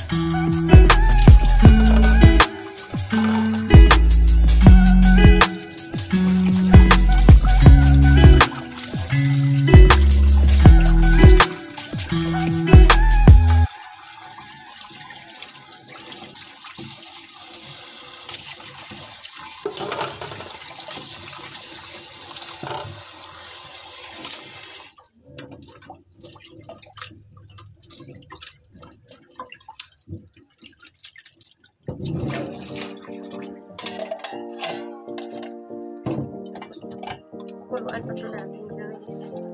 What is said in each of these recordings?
Kuluan pa ito natin, guys.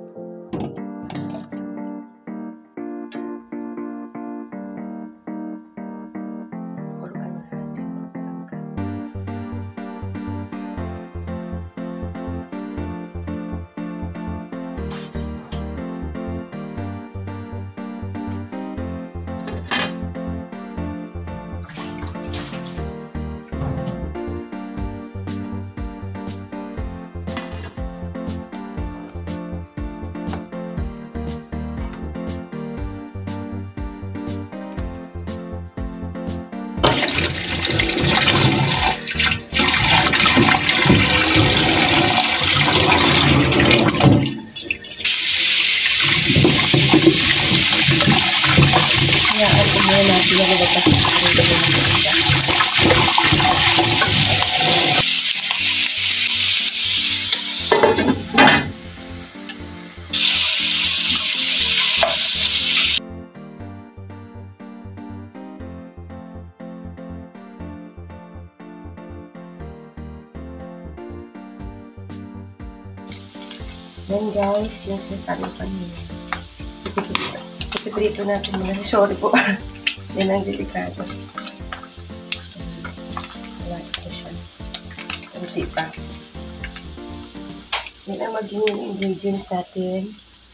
Kuluan na natin mga palangga. Yan guys, yung sinasabi pa niya. Ipiprito natin muna. Sorry po. Yan ang delikado. Wala ito siya. Kunti pa. Yan ang magiging ingredients natin.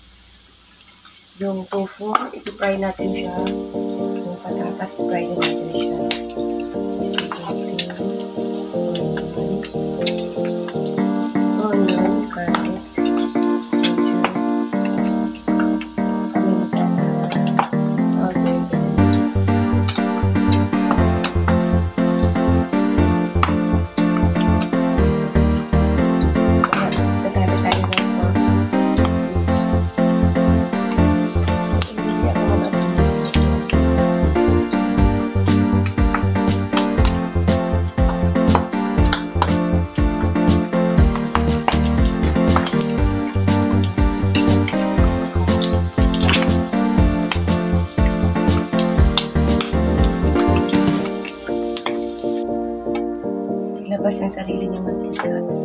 Yung tofu, ipipry natin siya. Yung patatas, ipipry natin siya. Labas yung sarili niyang mantika.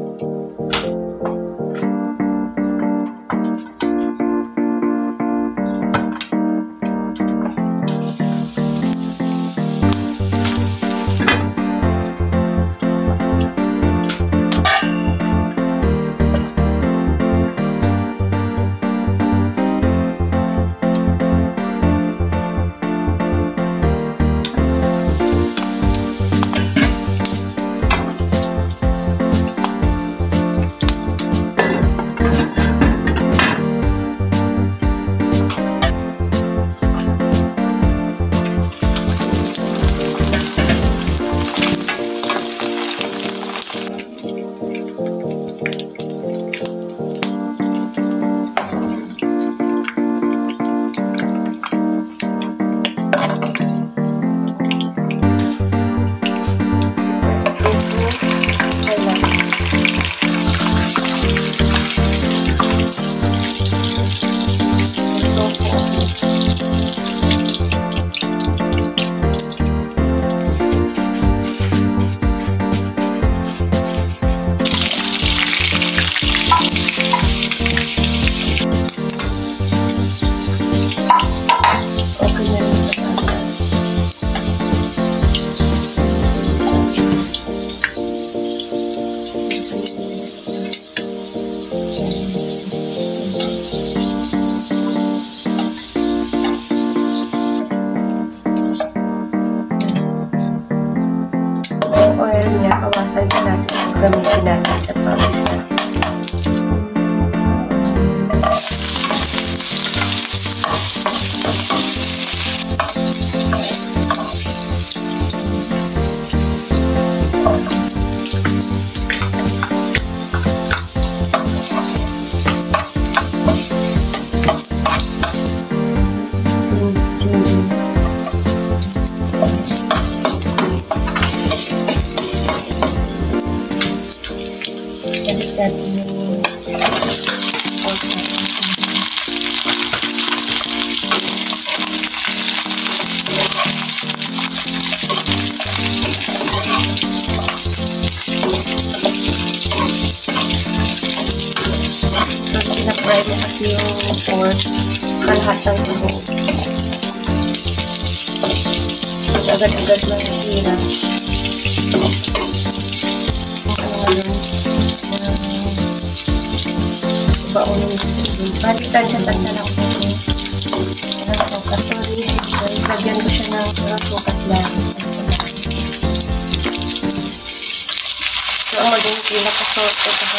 Oil niya, kawasan pa natin ang gamitin natin sa pawis natin. yung pork, kalahat ng sahog. Agad-agad lang sira. Baunin dito. Palitan siya tanda lang po. Sorry, lagyan ko siya ng sukat lang. So, ang maging pinakasort ito ko.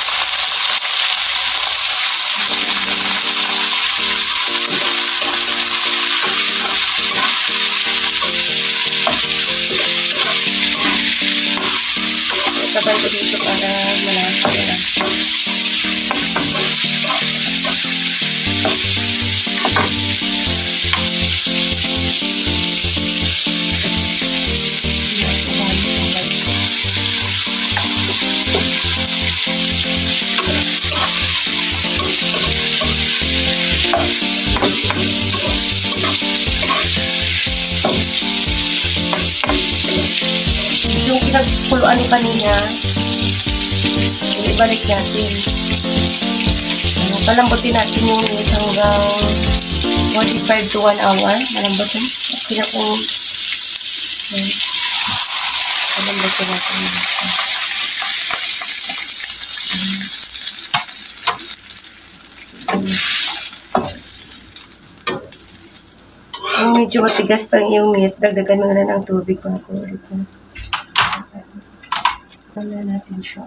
Sabay ko dito para malasa na. Yung pinagkuluan ni kanina, ibalik natin. Palambutin natin yung hanggang 45 to 1 hour. Malambutin. Okay na kung palambutin natin. Kung medyo matigas pa yung meat, dagdagan mo na ng tubig para po ulit. Wala natin siya.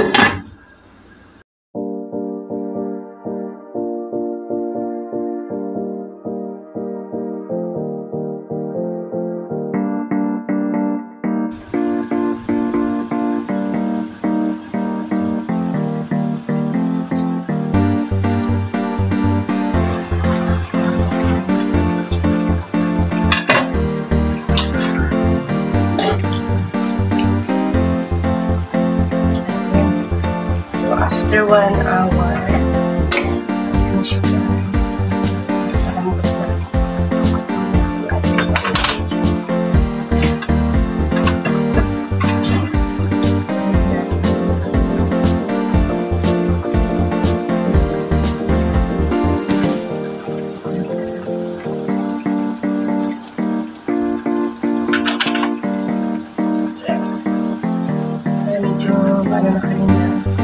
After 1 hour, medyo paano na kanina.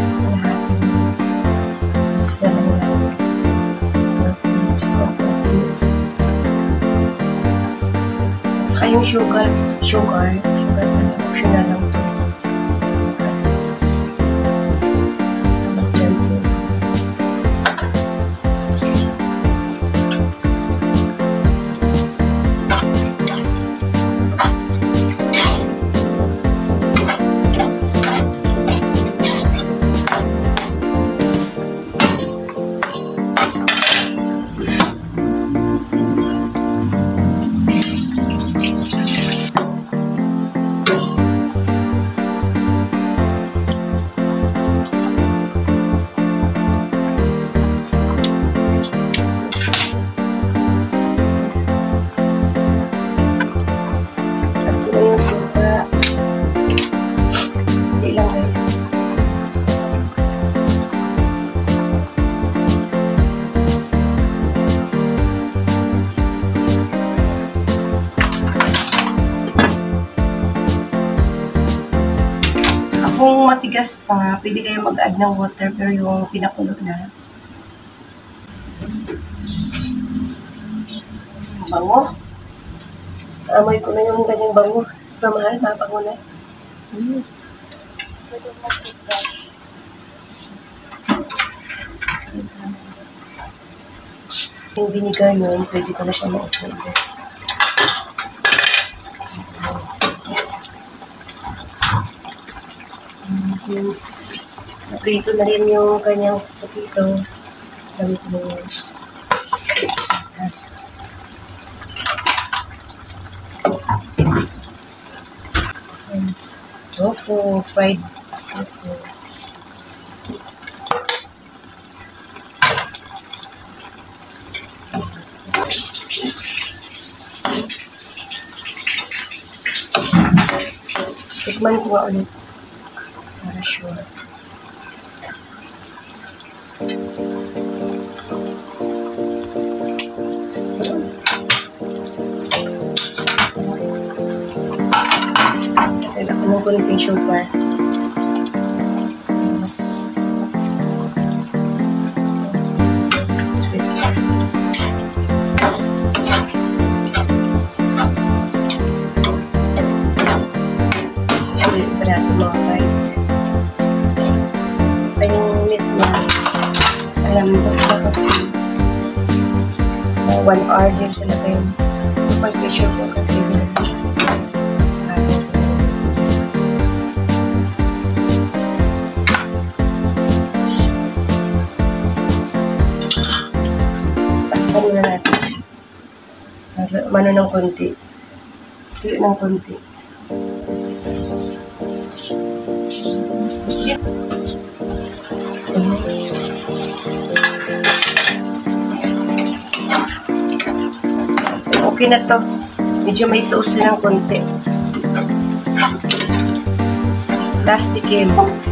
Saka yung sugar optional lang ito. Kung matigas pa, pwede kayo mag-add ng water, pero yung pinakulo na. Bango. Amoy ko na yung ganyang bango. Pamahal, mabango na. Yung vinegar yun, pwede ko na siya ma-open. Since naprito na rin yung kanyang potato, gamit mo yun. Tapos, tofu, fried tofu. Tikman ko nga ulit. Para sure. ng konting sugar. Mas sweet. Sweet pa natin mga guys. So, yung meat na alam mo na kasi 1 hour din talaga yung pag-pressure ko kasi takpan na natin siya. Mano ng konti. Tuyo ng konti. Okay na to. Medyo may sauce ng konti. Last tikim.